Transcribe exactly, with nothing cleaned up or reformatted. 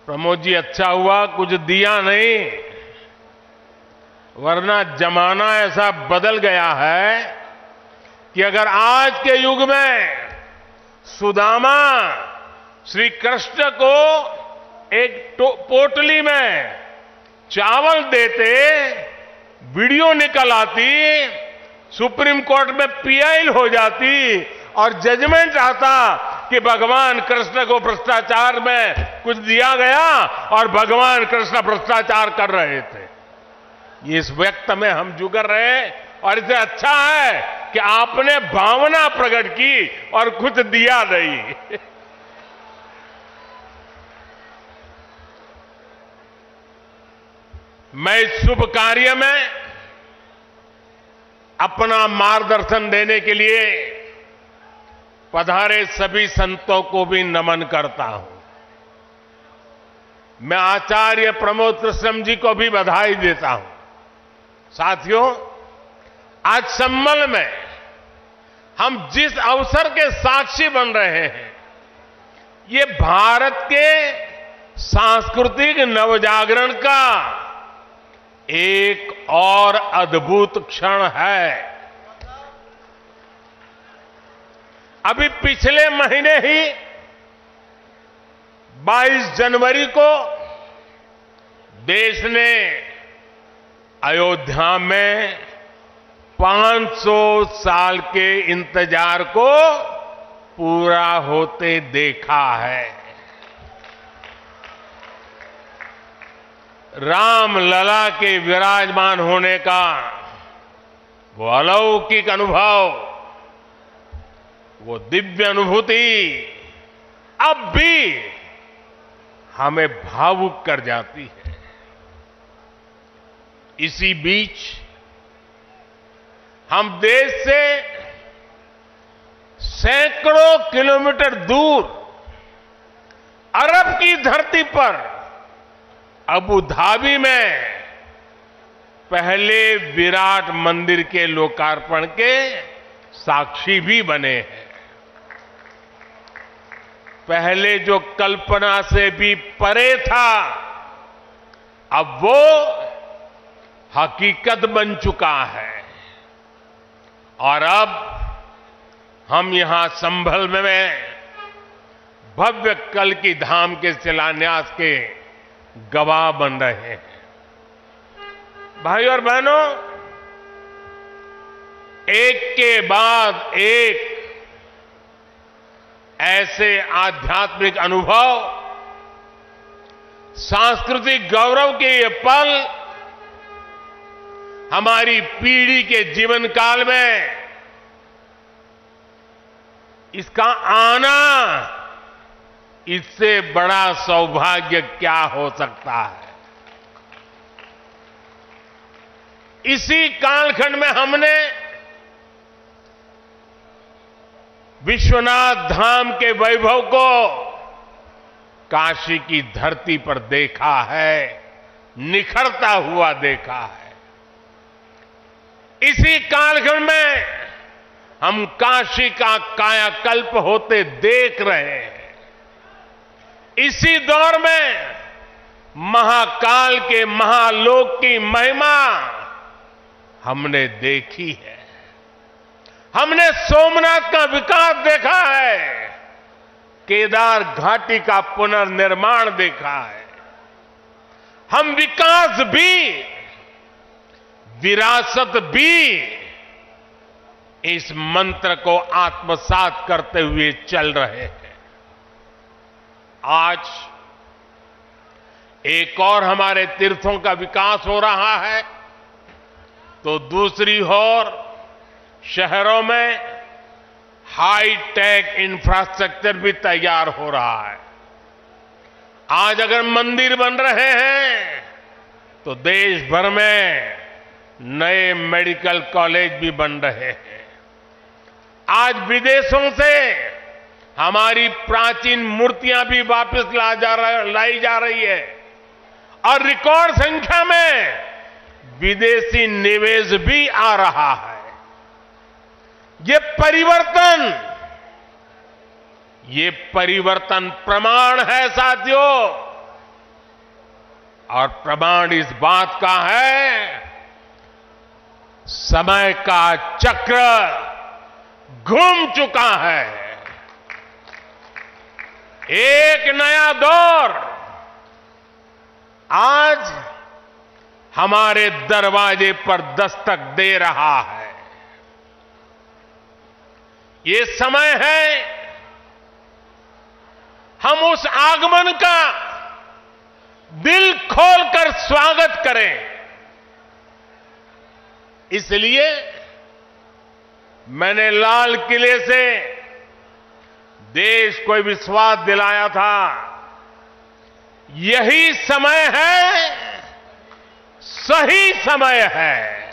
प्रमोद जी, अच्छा हुआ कुछ दिया नहीं, वरना जमाना ऐसा बदल गया है कि अगर आज के युग में सुदामा श्री कृष्ण को एक पोटली में चावल देते, वीडियो निकल आती, सुप्रीम कोर्ट में पीआई हो जाती और जजमेंट आता कि भगवान कृष्ण को भ्रष्टाचार में कुछ दिया गया और भगवान कृष्ण भ्रष्टाचार कर रहे थे, इस व्यक्त में हम जुगर रहे। और इससे अच्छा है कि आपने भावना प्रकट की और कुछ दिया नहीं। मैं इस शुभ कार्य में अपना मार्गदर्शन देने के लिए पधारे सभी संतों को भी नमन करता हूं। मैं आचार्य प्रमोद कृष्णम जी को भी बधाई देता हूं। साथियों, आज सम्मल में हम जिस अवसर के साक्षी बन रहे हैं, ये भारत के सांस्कृतिक नवजागरण का एक और अद्भुत क्षण है। अभी पिछले महीने ही बाईस जनवरी को देश ने अयोध्या में पांच सौ साल के इंतजार को पूरा होते देखा है। राम लला के विराजमान होने का वो अलौकिक अनुभव, वो दिव्य अनुभूति अब भी हमें भावुक कर जाती है। इसी बीच हम देश से सैकड़ों किलोमीटर दूर अरब की धरती पर अबू धाबी में पहले विराट मंदिर के लोकार्पण के साक्षी भी बने हैं। पहले जो कल्पना से भी परे था, अब वो हकीकत बन चुका है। और अब हम यहां संभल में भव्य कल की धाम के शिलान्यास के गवाह बन रहे हैं। भाई और बहनों, एक के बाद एक ऐसे आध्यात्मिक अनुभव, सांस्कृतिक गौरव के ये पल हमारी पीढ़ी के जीवन काल में इसका आना, इससे बड़ा सौभाग्य क्या हो सकता है। इसी कालखंड में हमने विश्वनाथ धाम के वैभव को काशी की धरती पर देखा है, निखरता हुआ देखा है। इसी कालखंड में हम काशी का कायाकल्प होते देख रहे हैं। इसी दौर में महाकाल के महालोक की महिमा हमने देखी है। हमने सोमनाथ का विकास देखा है, केदार घाटी का पुनर्निर्माण देखा है। हम विकास भी, विरासत भी इस मंत्र को आत्मसात करते हुए चल रहे हैं। आज एक और हमारे तीर्थों का विकास हो रहा है, तो दूसरी ओर शहरों में हाई टेक इंफ्रास्ट्रक्चर भी तैयार हो रहा है। आज अगर मंदिर बन रहे हैं, तो देश भर में नए मेडिकल कॉलेज भी बन रहे हैं। आज विदेशों से हमारी प्राचीन मूर्तियां भी वापस ला जा लाई जा रही है और रिकॉर्ड संख्या में विदेशी निवेश भी आ रहा है। ये परिवर्तन, ये परिवर्तन प्रमाण है साथियों और प्रमाण इस बात का है, समय का चक्र घूम चुका है। एक नया दौर आज हमारे दरवाजे पर दस्तक दे रहा है। ये समय है हम उस आगमन का दिल खोलकर स्वागत करें। इसलिए मैंने लाल किले से देश को विश्वास दिलाया था, यही समय है, सही समय है।